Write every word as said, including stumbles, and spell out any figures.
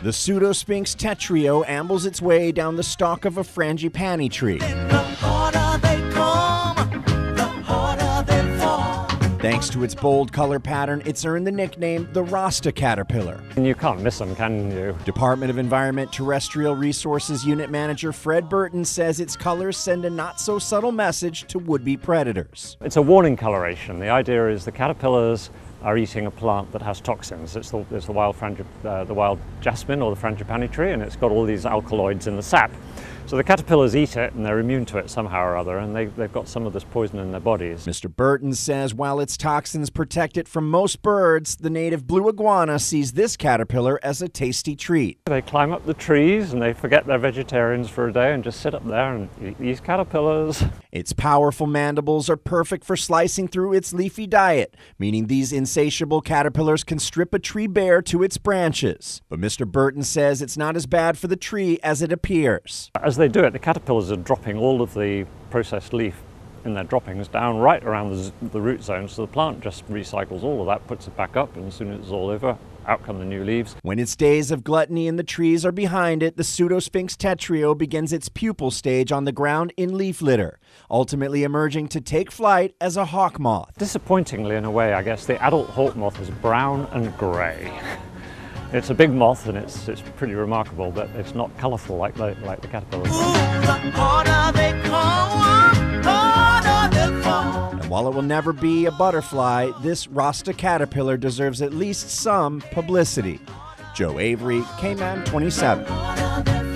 The Pseudosphinx tetrio ambles its way down the stalk of a frangipani tree. Thanks to its bold color pattern, it's earned the nickname the Rasta caterpillar. And you can't miss them, can you? Department of Environment Terrestrial Resources Unit Manager Fred Burton says its colors send a not-so-subtle message to would-be predators. It's a warning coloration. The idea is the caterpillars are eating a plant that has toxins. It's the, it's the, wild, frangi, uh, the wild jasmine or the frangipani tree, and it's got all these alkaloids in the sap. So the caterpillars eat it and they're immune to it somehow or other, and they, they've got some of this poison in their bodies. Mister Burton says while its toxins protect it from most birds, the native blue iguana sees this caterpillar as a tasty treat. They climb up the trees and they forget they're vegetarians for a day and just sit up there and eat these caterpillars. Its powerful mandibles are perfect for slicing through its leafy diet, meaning these insatiable caterpillars can strip a tree bare to its branches. But Mister Burton says it's not as bad for the tree as it appears. As they do it, the caterpillars are dropping all of the processed leaf in their droppings down right around the, the root zone, so the plant just recycles all of that, puts it back up, and as soon as it's all over, out come the new leaves. When its days of gluttony in the trees are behind it, the Pseudosphinx tetrio begins its pupal stage on the ground in leaf litter, ultimately emerging to take flight as a hawk moth. Disappointingly, in a way, I guess, the adult hawk moth is brown and grey. It's a big moth and it's, it's pretty remarkable, but it's not colourful like the, like the caterpillars. And while it will never be a butterfly, this Rasta caterpillar deserves at least some publicity. Joe Avery, K M A N twenty-seven.